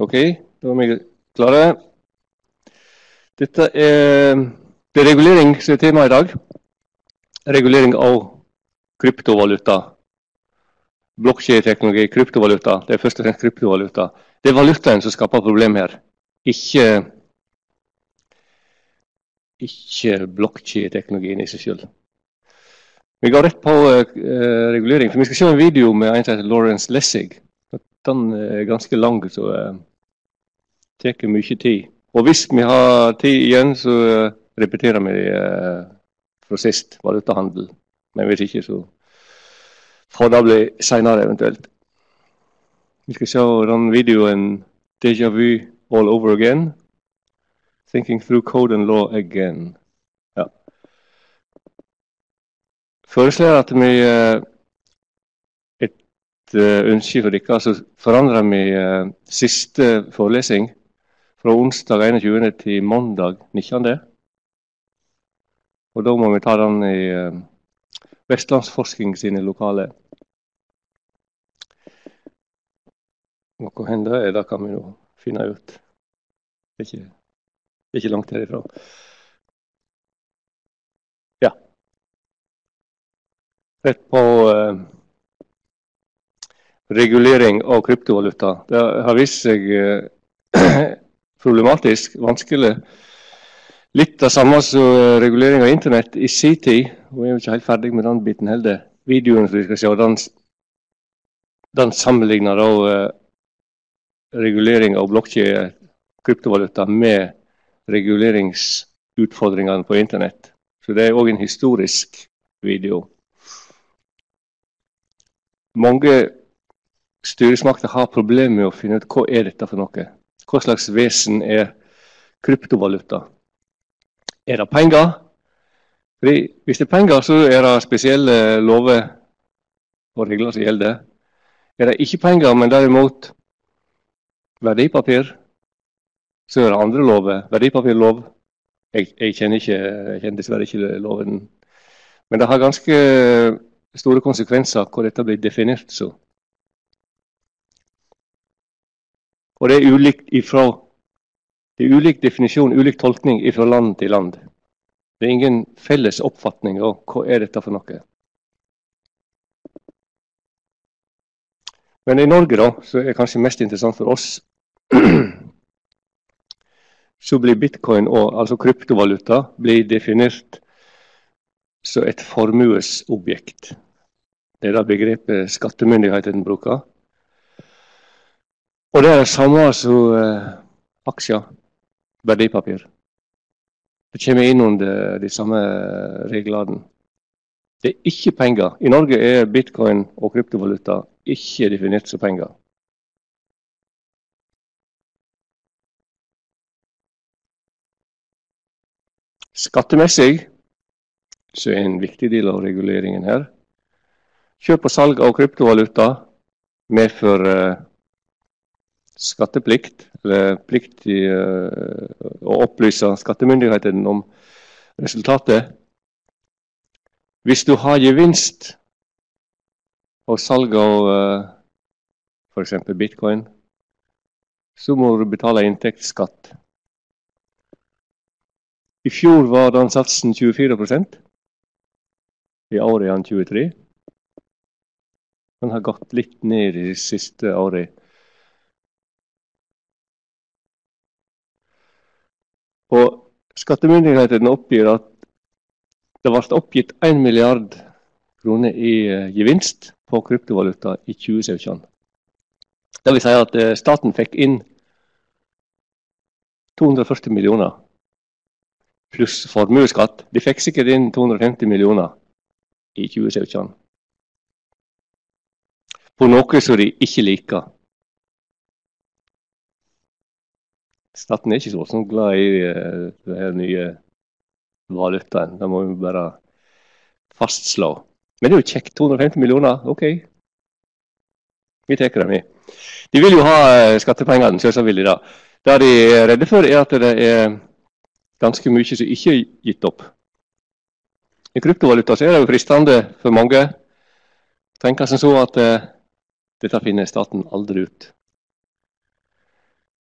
Ok, da er vi klare. Dette det regulering som er tema i dag. Regulering av kryptovaluta. Blokkjedeteknologi, kryptovaluta. Det er først og fremst kryptovaluta. Det er valutaen som skaper problem her. Ikke blokkjedeteknologien i seg selv. Vi går rett på regulering, for vi skal se en video med en som heter Lawrence Lessig. Den er ganske lang, så det tar mye tid. Og hvis vi har tid igjen, så repeterer vi fra sist valutahandel. Men hvis ikke, så får det bli senere eventuelt. Vi skal se den videoen Déjà Vu All Over Again. Thinking Through Code and Law Again. Ja. Foreslår at vi ønsker for dere, så forandrer vi siste forelesning fra onsdag 21. til mandag 19. Og da må vi ta den i Vestlandsforskning sine lokale. Hva hender det kan vi nå finne ut. Det er ikke langt herifra. Ja. Rett på regulering av kryptovaluta. Det har vist seg problematisk, vanskelig. Litt av samme som regulering av internett i sin tid. Vi er jo ikke helt ferdig med den biten heller. Videoen som vi skal se, den sammenligner da regulering av blokkjede kryptovaluta med reguleringsutfordringene på internett. Så det er også en historisk video. Mange styresmakter har problemer med å finne ut hva er dette for noe. Hva slags vesen er kryptovaluta? Er det penger? Fordi hvis det er penger, så er det spesielle lover og regler som gjelder. Er det ikke penger, men derimot verdipapir, så er det andre lover. Verdipapirlov. Jeg kjenner dessverre ikke loven. Men det har ganske store konsekvenser hvor dette blir definert så. Og det er ulik definisjon, ulik tolkning fra land til land. Det er ingen felles oppfatning av hva er dette for noe. Men i Norge da, så er det kanskje mest interessant for oss, så blir bitcoin, altså kryptovaluta, blir definert som et formuesobjekt. Det er det begrepet skattemyndigheten bruker. Og det er det samme som aksjer, verdipapir. Det kommer inn under de samme reglene. Det er ikke penger. I Norge er bitcoin og kryptovaluta ikke definert som penger. Skattemessig så er en viktig del av reguleringen her. Kjøp og salg av kryptovaluta medfører skatteplikt, eller plikt til å opplyse skattemyndigheten om resultatet. Hvis du har gevinst og salg av for eksempel bitcoin, så må du betale inntektsskatt. I fjor var den satsen 24%. I år er den 23%. Den har gått litt ned i de siste årene. Og skattemyndigheten oppgir at det ble oppgitt 1 milliard kroner i gevinst på kryptovaluta i 2017. Det vil si at staten fikk inn 240 millioner pluss formueskatt. De fikk sikkert inn 250 millioner i 2017. På noe som de ikke liker. Staten er ikke så glad i denne nye valutaen. Det må vi bare fastslå. Men det er jo kjekt. 250 millioner, ok. Vi tar det med. De vil jo ha skattepengene, så vil de da. Det de er redde for er at det er ganske mye som ikke er gitt opp. I kryptovaluta så er det jo fristende for mange. Tenker som så at dette finner staten aldri ut.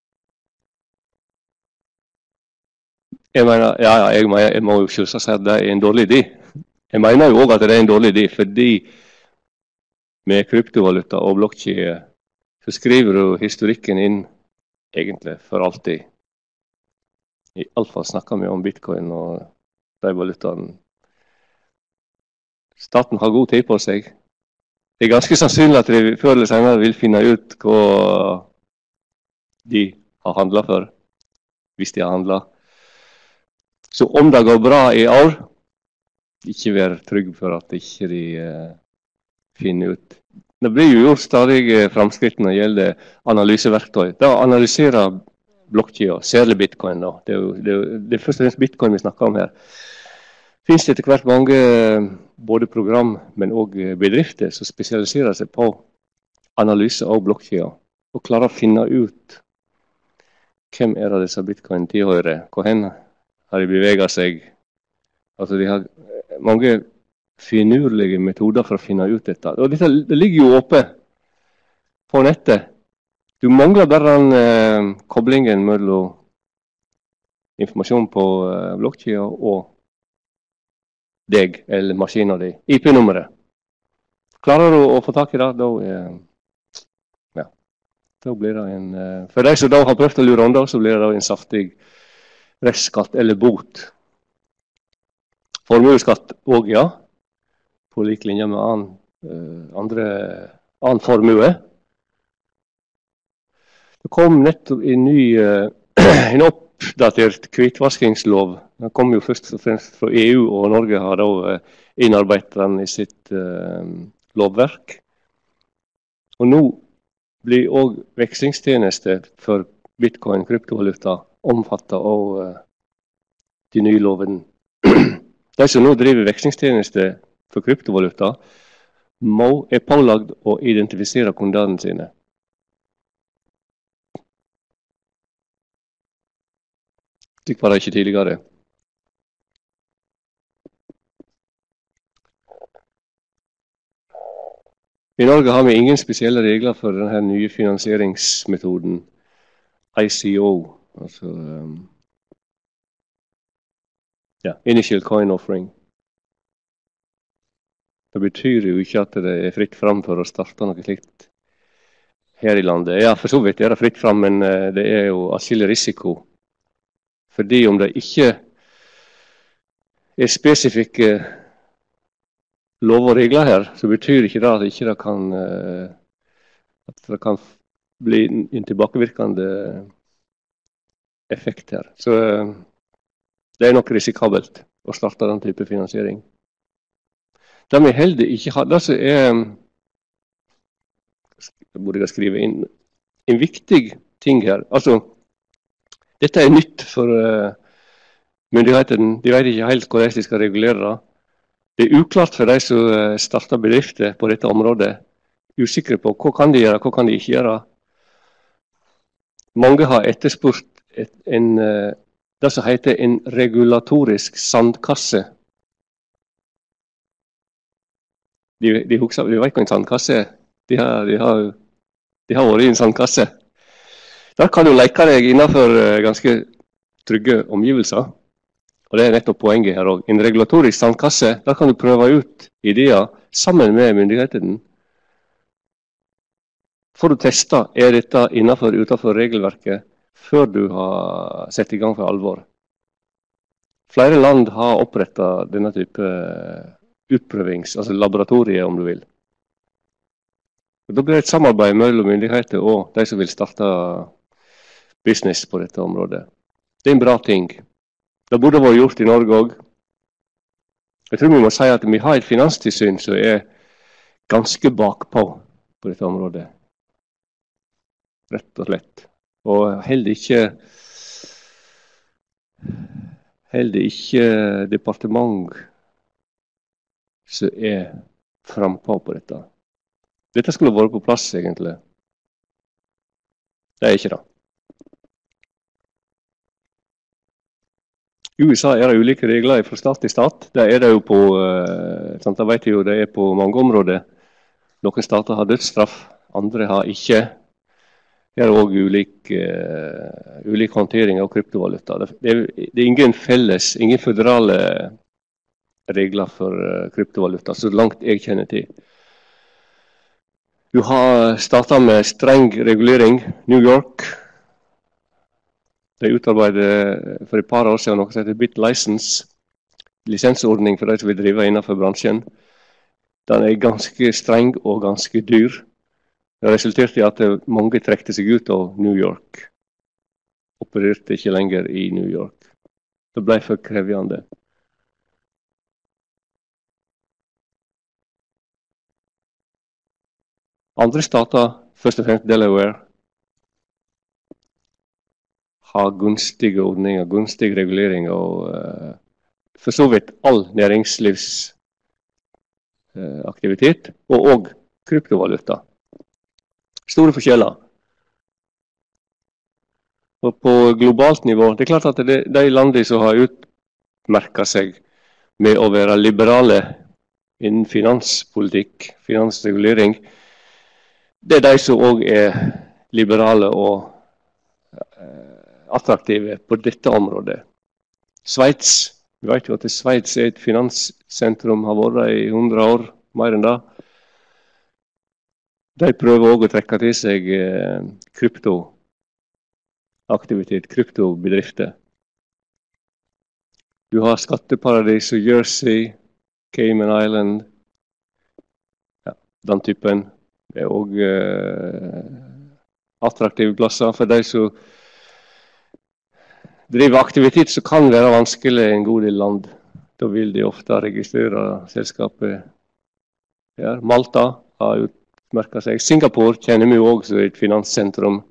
Jeg mener, jeg må jo selvsagt si at det er en dårlig idé. Jeg mener jo også at det er en dårlig idé, fordi med kryptovaluta og blokkjede så skriver du historikken inn egentlig for alltid. I alle fall snakker vi om bitcoin og de valutaene. Staten har god tid på seg. Det er ganske sannsynlig at de før eller senere vil finne ut hva de har handlet for, hvis de har handlet. Så om det går bra i år, ikke være trygg for at ikke de finner ut. Det blir jo gjort stadig fremskritt når det gjelder analyseverktøy. Da analyserer blokkjeder, særlig bitcoin da. Det er først og fremst bitcoin vi snakker om her. Finnes det etter hvert mange både program, men også bedrifter som spesialiserer seg på analyse av blokkjeder, og klarer å finne ut hvem er det disse bitcoin tilhører, hvor hen har de beveget seg. Altså de har mange finurlige metoder for å finne ut dette. Og dette det ligger jo oppe på nettet. Du mangler bare den koblingen mellom informasjon på blokkjeder og deg eller maskinen din. IP-nummeret. Klarer du å få tak i det, da blir det en... For de som da har prøvd å lure om det, så blir det da en saftig restskatt eller bot. Formueskatt også, ja. På lik linje med annen formue. Det kom nettopp en oppdatert hvitvaskingslov. Den kom jo først og fremst fra EU, og Norge har da innarbeidet den i sitt lovverk. Og nå blir også vekslingstjenester for bitcoin, kryptovaluta, omfattet av de nye lovene. De som nå driver vekslingstjenester for kryptovaluta, er pålagt å identifisere kundene sine. Slik var det ikke tidligere. I Norge har vi ingen spesielle regler for denne nye finansieringsmetoden, ICO, altså Initial Coin Offering. Det betyr jo ikke at det er fritt fram for å starte noe slikt her i landet. Ja, for så vidt er det fritt fram, men det er jo atskillig risiko. Fordi om det ikke er spesifikke lov og regler her, så betyr ikke det at det kan bli en tilbakevirkende effekt her. Så det er nok risikabelt å starte den type finansiering. Det vi heller ikke har, det som er, burde jeg skrive inn, en viktig ting her. Altså, dette er nytt for myndighetene. De vet ikke helt hvordan de skal regulere det. Det er uklart for de som starter bedrifter på dette området. Usikre på hva kan de gjøre, hva kan de ikke gjøre. Mange har etterspurt det som heter en regulatorisk sandkasse. De vet hva en sandkasse er. De har vært i en sandkasse. Der kan du leke deg innenfor ganske trygge omgivelser. Og det er nettopp poenget her også. En regulatorisk sandkasse, der kan du prøve ut ideer sammen med myndighetene. For å teste, er dette innenfor utenfor regelverket, før du har sett i gang for alvor. Flere land har opprettet denne type utprøvings, altså laboratorier om du vil. Og da blir det et samarbeid mellom myndigheter og de som vil starte business på dette området. Det er en bra ting. Det burde vært gjort i Norge også. Jeg tror vi må si at vi har et finanstilsyn som er ganske bakpå på dette området. Rett og slett. Og heller ikke departement som er frempå på dette. Dette skulle vært på plass egentlig. Det er ikke det. I USA er det ulike regler fra stat til stat. Det er det jo på, jeg vet jo det er på mange områder. Noen stater har dødsstraff, andre har ikke. Det er også ulik håndtering av kryptovaluta. Det er ingen føderale regler for kryptovaluta, så langt jeg kjenner til. Du har startet med streng regulering. New York, de utarbeidet for et par år siden noe som heter BitLicense, lisensordning for de som vil drive innenfor bransjen. Den er ganske streng og ganske dyr. Det resulterte i at mange trekte seg ut av New York. Opererte ikke lenger i New York. Det ble for krevjende. Andre stater, først og fremst Delaware, har gunstige ordninger, gunstig regulering og for så vidt all næringslivsaktivitet og kryptovaluta. Store forskjeller. Og på globalt nivå, det er klart at de landene som har utmerket seg med å være liberale innen finanspolitikk, finansregulering, det er de som også er liberale og attraktive på dette området. Sveits, vi vet jo at Sveits er et finanssentrum, har vært i 100 år, mer enn det. De prøver også å trekke til seg kryptoaktivitet, kryptobedrifter. Du har skatteparadis og Jersey, Cayman Island, ja, den typen. Det er også attraktive plasser for de som driver aktivitet som kan være vanskelig i en god del land. Da vil de ofte registrere selskapet her. Malta har utmerket seg. Singapore kjenner vi jo også som et finanssentrum.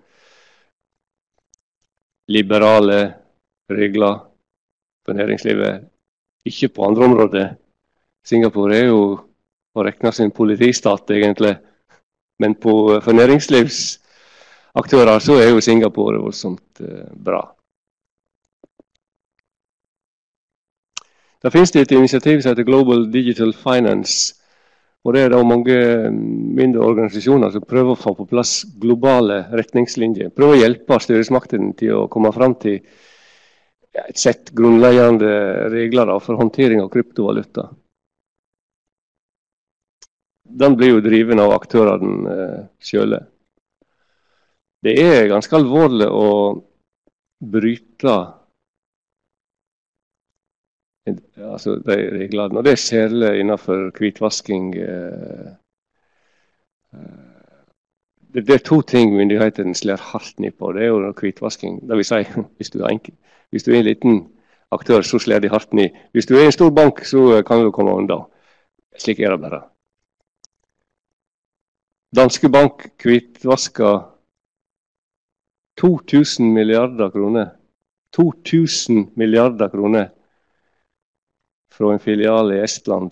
Liberale regler for næringslivet. Ikke på andre områder. Singapore er jo å regne som en politistat egentlig. Men for næringslivsaktører så er jo Singapore voldsomt bra. Da finnes det et initiativ som heter Global Digital Finance, og det er da mange mindre organisasjoner som prøver å få på plass globale retningslinjer. Prøver å hjelpe styresmaktene til å komme fram til et sett grunnleggende regler for håndtering av kryptovaluta. Den blir jo driven av aktørene selv. Det er ganske alvorlig å bryte de reglene, og det er særlig innenfor hvitvasking. Det er to ting myndighetene slår hardt ned på. Det er jo hvitvasking. Det vil si, hvis du er en liten aktør, så slår de hardt ned. Hvis du er en stor bank, så kan du komme unna. Slik er det bare. Danske Bank hvitvasker 2000 milliarder kroner. 2000 milliarder kroner fra en filial i Estland.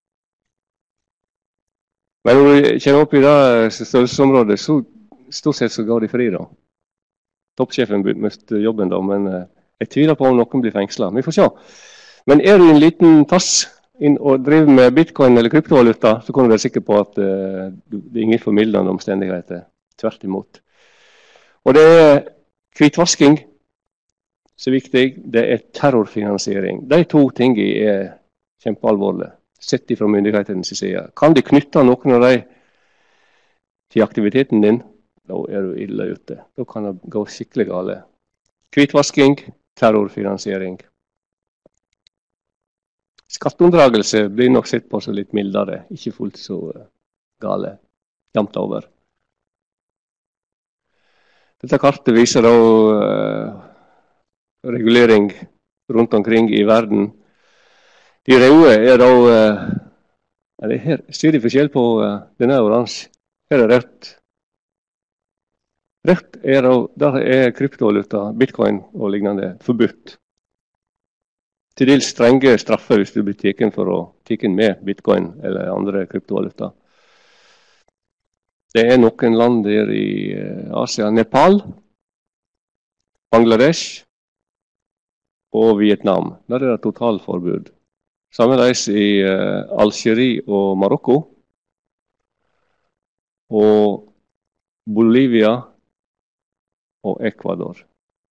Men når du kommer opp i det størrelsesområdet, så stort sett så går de fri da. Toppsjefen møtte jobben da, men jeg tviler på om noen blir fengslet. Vi får se. Men er du en liten tass og driver med bitcoin eller kryptovaluta, så kan du være sikker på at det er ingen formildende omstendigheter. Tvert imot. Og det er hvitvasking så viktig, det er terrorfinansiering. De to tingene er kjempealvorlige, sett fra myndighetenes side. Kan de knytte noen av dem til aktiviteten din, da er du ille ute. Da kan det gå skikkelig gale. Hvitvasking, terrorfinansiering. Skatteunndragelse blir nok sett på så litt mildere, ikke fullt så gale, jevnt over. Dette kartet viser da regulering rundt omkring i verden. De røde er da her ser de forskjell på denne oransje. Her er rødt. Rødt er da, der er kryptovaluta, bitcoin og lignende forbudt. Til dels strenge straffer hvis du blir tatt for å tatt med bitcoin eller andre kryptovaluta. Det er noen land der i Asia, Nepal, Bangladesh og Vietnam. Der er det totalforbud. Sammenleis i Algerie og Marokko. Og Bolivia og Ecuador.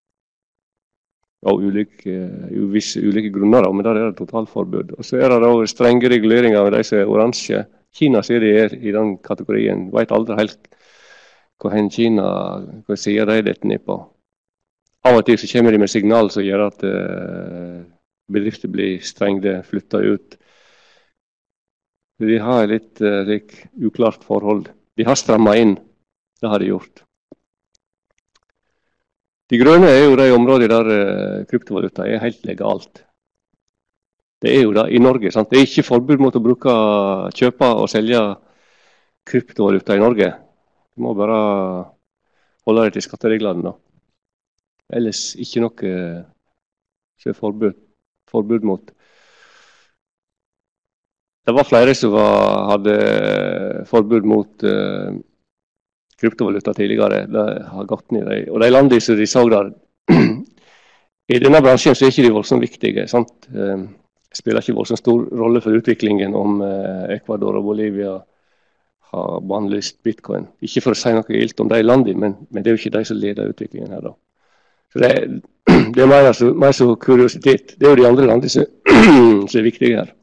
Av visse ulike grunner, men der det totalforbud. Og så det da strenge reguleringer av de som oransje. Kina sier de i den kategorien. Vet aldri helt hva Kina, hva sier de dette ned på. Av og til så kommer de med signal som gjør at bedrifter blir strengte, flyttet ut. De har litt uklart forhold. De har strammet inn. Det har de gjort. De grønne jo de områdene der kryptovaluta helt legalt. Det jo det i Norge. Sant? Det ikke forbud mot å kjøpe og selge kryptovaluta i Norge. Du må bare holde deg til skattereglene da. Ellers ikke noe som forbud mot. Det var flere som hadde forbud mot kryptovaluta tidligere. Det har gått ned. Og de landene som de så der, i denne bransjen så ikke de voldsomt viktige. Sant? Spiller ikke voldsomt stor rolle for utviklingen om Ecuador og Bolivia har bannlyst bitcoin. Ikke for å si noe ilt om de landene, men det jo ikke de som leder utviklingen her da. Så det mer så kuriositet. Det jo de andre landene som viktige her.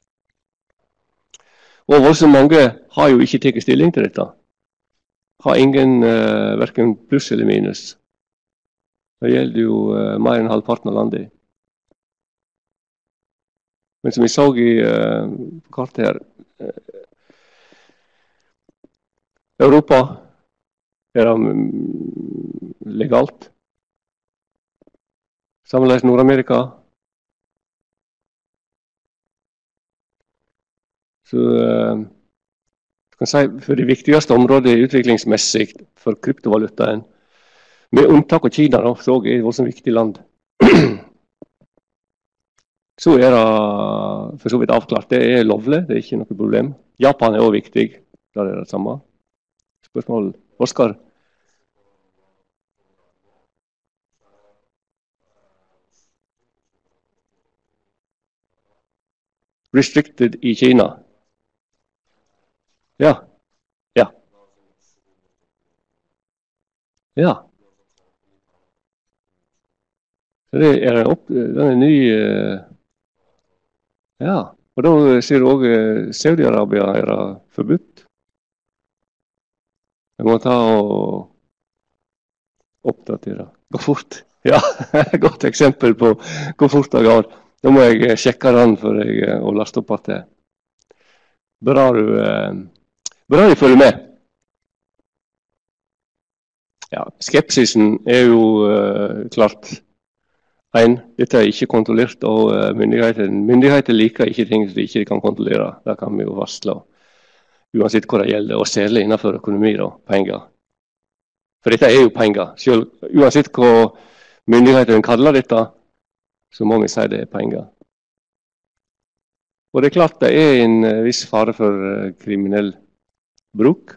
Og voldsomt mange har jo ikke tatt stilling til dette. Har ingen hverken pluss eller minus. Det gjelder jo mer enn halvparten av landet. Men som vi så på kartet her, Europa det legalt. Sammenlignet Nord-Amerika. Så kan si for det viktigste området utviklingsmessig for kryptovalutaen, med unntak av Kina, da, så det også en viktig land. Så det for så vidt avklart. Det lovlig, det ikke noe problem. Japan også viktig, der det samme. Spørsmål, Oskar? Restricted i Kina. Ja. Så det den ny ja, og da ser du også Saudi-Arabia forbudt. Jeg må ta og oppdatere. Gå fort. Ja, godt eksempel på hvor fort det går. Da må jeg sjekke den før jeg laster opp at det. Bra du følger med. Ja, skepsisen jo klart. Dette ikke kontrollert, og myndigheter liker ikke ting som de ikke kan kontrollere. Det kan vi jo varsle. Uansett hva det gjelder, og særlig innenfor økonomi og penger. For dette jo penger. Selv, uansett hva myndighetene kaller dette, så må vi si det penger. Og det klart det en viss fare for kriminell bruk.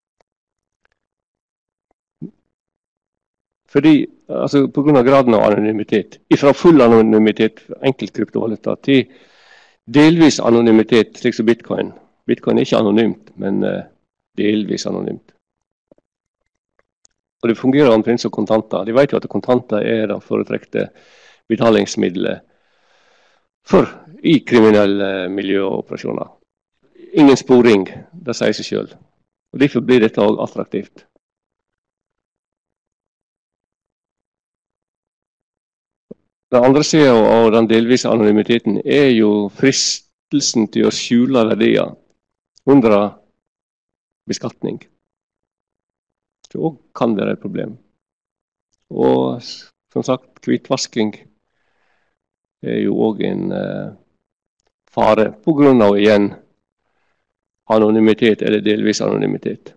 Fordi, altså på grunn av graden av anonymitet, ifra full anonymitet for enkelt kryptovaluta til delvis anonymitet, slik som bitcoin. Bitcoin ikke anonymt, men delvis anonymt. Og det fungerer omtrent som kontanter. De vet jo at kontanter det foretrekte betalingsmiddelet i kriminelle miljø og operasjoner. Ingen sporing, det sier seg selv. Og derfor blir dette også attraktivt. Den andre siden av den delvise anonymiteten jo fristelsen til å skjule verdier under beskatning. Det også kan være et problem. Og som sagt, hvitvasking jo også en fare på grunn av igjen anonymitet eller delvis anonymitet.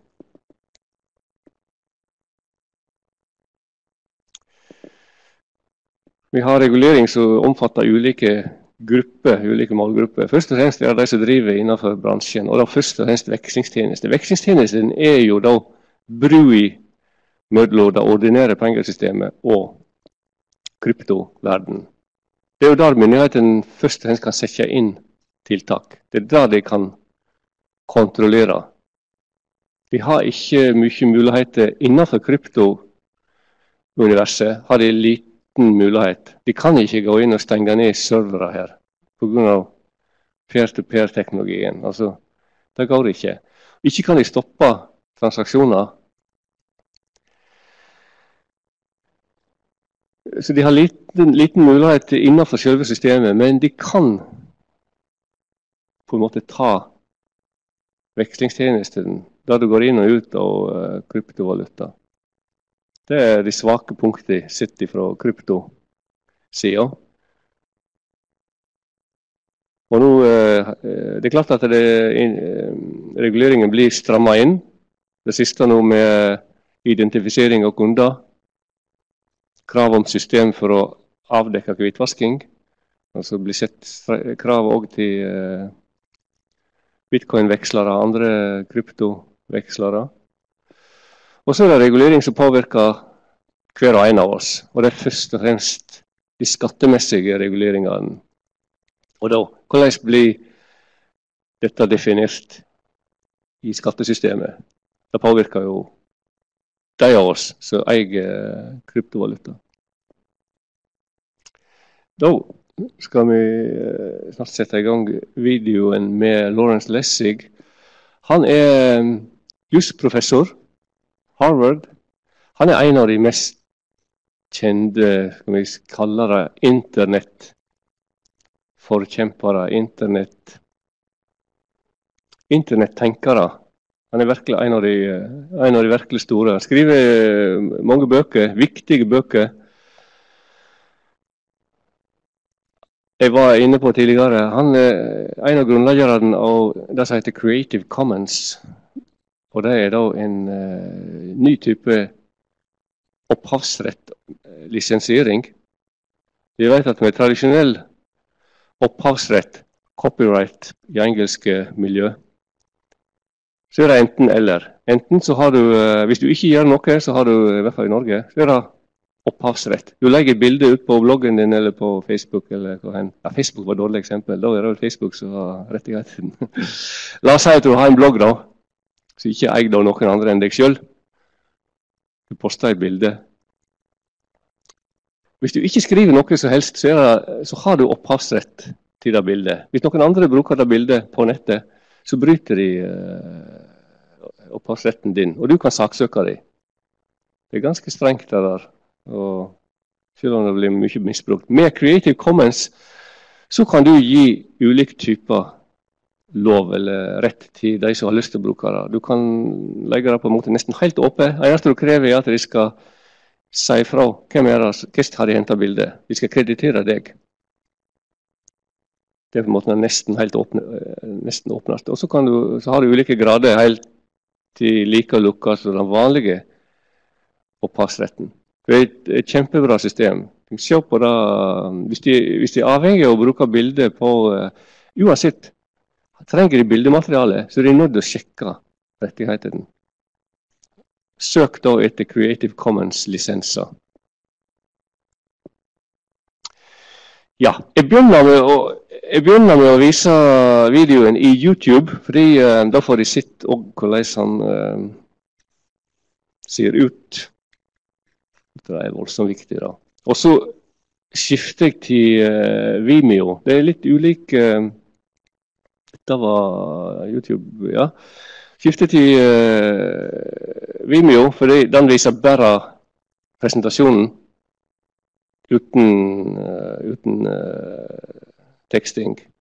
Vi har regulering som omfatter ulike målgrupper. Først og fremst det de som driver innenfor bransjen, og da først og fremst vekslingstjenester. Vekslingstjenesten jo da brua mellom det ordinære pengesystemet og kryptoverden. Det jo der myndighetene først og fremst kan sette inn tiltak. Det der de kan kontrollere. Vi har ikke mye muligheter innenfor krypto universet har de liten mulighet. De kan ikke gå inn og stenge ned servere her på grunn av peer-to-peer-teknologien. Altså, det går ikke. Ikke kan de stoppe transaksjoner. Så de har liten mulighet innenfor selve systemet, men de kan på en måte ta vekslingstjenesten der du går inn og ut av kryptovaluta. Det er de svake punktene sett fra kryptosida. Og nå, det er klart at reguleringen blir strammet inn. Det siste nå med identifisering av kunder, krav om system for å avdekke hvitvasking, altså blir sett krav også til bitcoin-vekslere, andre kryptovekslere. Og så er det regulering som påvirker hver og en av oss, og det er først og fremst de skattemessige reguleringene. Og da, hvordan blir dette definert i skattesystemet? Det påvirker jo de av oss som eier kryptovaluta. Da skal vi snart sette i gang videoen med Lawrence Lessig. Han er jusprofessor, Harvard. Han er en av de mest kjente, skal vi kalle det, internettforkjempere, internettenkere. Han er virkelig en av de virkelig store. Han skriver mange bøker, viktige bøker. Jeg var inne på tidligere, han er en av grunnleggerne av det som heter Creative Commons. Og det er da en ny type opphavsrett, lisensiering. Vi vet at med tradisjonell opphavsrett, copyright i engelske miljø, så er det enten eller. Enten så har du, hvis du ikke gjør noe, så har du, i hvert fall i Norge, så er det opphavsrett. Du legger et bilde ut på bloggen din eller på Facebook eller hva hen. Ja, Facebook var et dårlig eksempel. Da er det Facebook som har rettigheten. La oss si at du har en blogg da, som ikke eier av noen andre enn deg selv. Du poster et bilde. Hvis du ikke skriver noe som helst, så har du opphavsrett til det bildet. Hvis noen andre bruker det bildet på nettet, så bryter de opphavsretten din, og du kan saksøke dem. Det er ganske strengt det der. Og selv om det blir mye misbrukt. Med Creative Commons så kan du gi ulike typer lov eller rett til de som har lyst til å bruke det. Du kan legge det på en måte nesten helt åpent. Det eneste du krever er at de skal si fra hvem er det, hvordan har de hentet bildet. De skal kreditere deg. Det er på en måte nesten helt åpnet. Og så har du ulike grader helt til like lukket som den vanlige opphavsretten. Det er et kjempebra system. Se på det. Hvis de er avhengig av å bruke bilder på uansett, trenger de bildemateriale, så er de nødt til å sjekke rettigheten. Søk da etter Creative Commons-lisenser. Ja, jeg begynner med å vise videoen i YouTube, fordi da får de sett hvordan han ser ut. Det er voldsomt viktig da. Og så skifter jeg til Vimeo. Det er litt ulik. Dette var YouTube, ja. Skifter til Vimeo, fordi den viser bare presentasjonen uten teksting.